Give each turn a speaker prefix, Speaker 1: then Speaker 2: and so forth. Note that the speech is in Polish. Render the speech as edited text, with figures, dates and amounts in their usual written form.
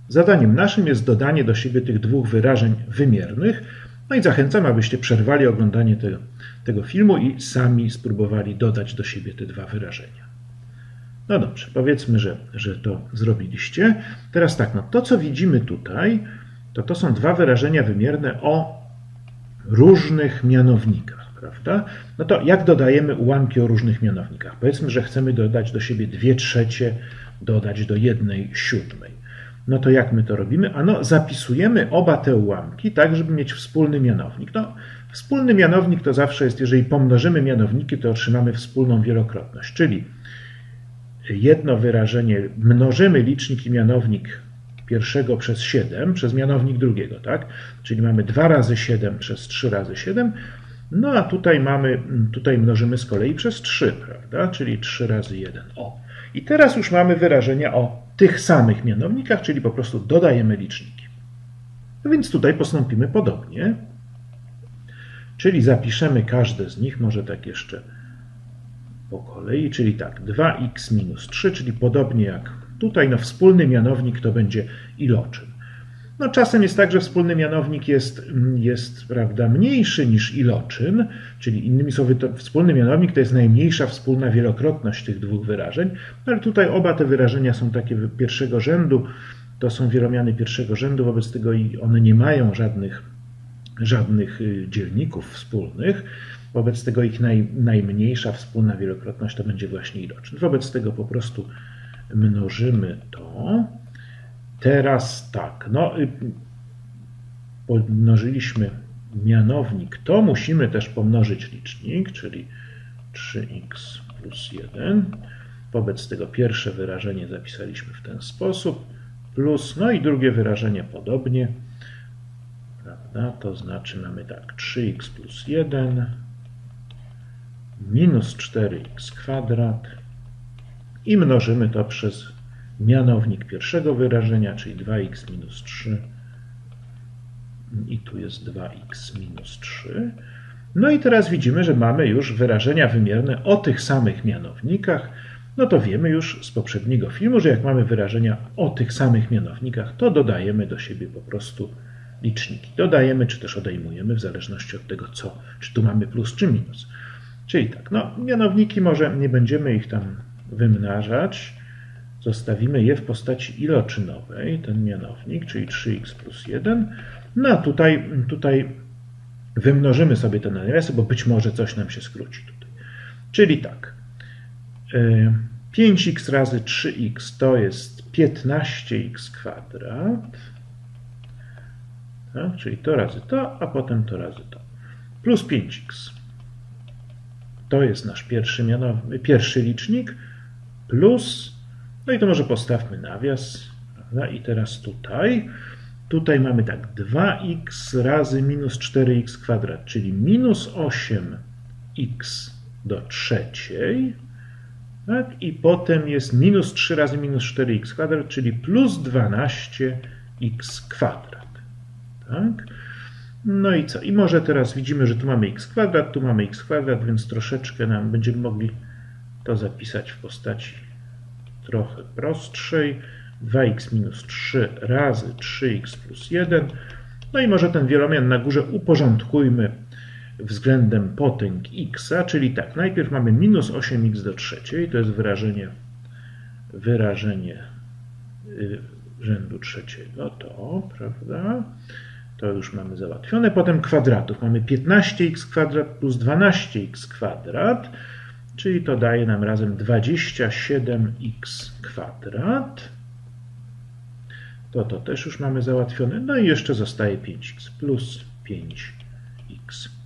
Speaker 1: Zadaniem naszym jest dodanie do siebie tych dwóch wyrażeń wymiernych. No i zachęcam, abyście przerwali oglądanie tego filmu i sami spróbowali dodać do siebie te dwa wyrażenia. No dobrze, powiedzmy, że to zrobiliście. Teraz tak, no to co widzimy tutaj, to są dwa wyrażenia wymierne o różnych mianownikach, prawda? No to jak dodajemy ułamki o różnych mianownikach? Powiedzmy, że chcemy dodać do siebie 2/3, dodać do 1/7. No to jak my to robimy? Ano zapisujemy oba te ułamki tak, żeby mieć wspólny mianownik. No, wspólny mianownik to zawsze jest, jeżeli pomnożymy mianowniki, to otrzymamy wspólną wielokrotność, czyli jedno wyrażenie mnożymy licznik i mianownik pierwszego przez 7 przez mianownik drugiego, tak? Czyli mamy 2 razy 7 przez 3 razy 7, no a tutaj mnożymy z kolei przez 3, prawda? Czyli 3 razy 1. O. I teraz już mamy wyrażenia o tych samych mianownikach, czyli po prostu dodajemy liczniki. No więc tutaj postąpimy podobnie, czyli zapiszemy każde z nich, może tak jeszcze po kolei, czyli tak, 2x minus 3, czyli podobnie jak tutaj, no wspólny mianownik to będzie iloczyn. No czasem jest tak, że wspólny mianownik jest prawda, mniejszy niż iloczyn, czyli innymi słowy, to wspólny mianownik to jest najmniejsza wspólna wielokrotność tych dwóch wyrażeń, no ale tutaj oba te wyrażenia są takie pierwszego rzędu, to są wielomiany pierwszego rzędu, wobec tego one nie mają żadnych dzielników wspólnych, wobec tego ich najmniejsza wspólna wielokrotność to będzie właśnie iloczyn. Wobec tego po prostu mnożymy to. Teraz tak, no pomnożyliśmy mianownik, to musimy też pomnożyć licznik, czyli 3x plus 1. Wobec tego pierwsze wyrażenie zapisaliśmy w ten sposób, plus, no i drugie wyrażenie podobnie, prawda? To znaczy mamy tak, 3x plus 1 minus 4x kwadrat i mnożymy to przez mianownik pierwszego wyrażenia, czyli 2x minus 3 i tu jest 2x minus 3. No i teraz widzimy, że mamy już wyrażenia wymierne o tych samych mianownikach. No to wiemy już z poprzedniego filmu, że jak mamy wyrażenia o tych samych mianownikach, to dodajemy do siebie po prostu liczniki. Dodajemy czy też odejmujemy w zależności od tego, czy tu mamy plus czy minus. Czyli tak, no mianowniki może nie będziemy ich tam wymnażać, zostawimy je w postaci iloczynowej, ten mianownik, czyli 3x plus 1. No a tutaj wymnożymy sobie te nawiasy, bo być może coś nam się skróci tutaj. Czyli tak, 5x razy 3x to jest 15x kwadrat, tak? Czyli to razy to, a potem to razy to, plus 5x. To jest nasz pierwszy licznik, plus, no i to może postawmy nawias, prawda? I teraz tutaj mamy tak, 2x razy minus 4x kwadrat, czyli minus 8x do trzeciej, tak? I potem jest minus 3 razy minus 4x kwadrat, czyli plus 12x kwadrat, tak? No i co? I może teraz widzimy, że tu mamy x kwadrat, tu mamy x kwadrat, więc troszeczkę nam będziemy mogli to zapisać w postaci trochę prostszej. 2x minus 3 razy 3x plus 1. No i może ten wielomian na górze uporządkujmy względem potęg x, czyli tak, najpierw mamy minus 8x do trzeciej, to jest wyrażenie rzędu trzeciego, to, prawda? To już mamy załatwione. Potem kwadratów. Mamy 15x kwadrat plus 12x kwadrat, czyli to daje nam razem 27x kwadrat. To też już mamy załatwione. No i jeszcze zostaje 5x plus 5x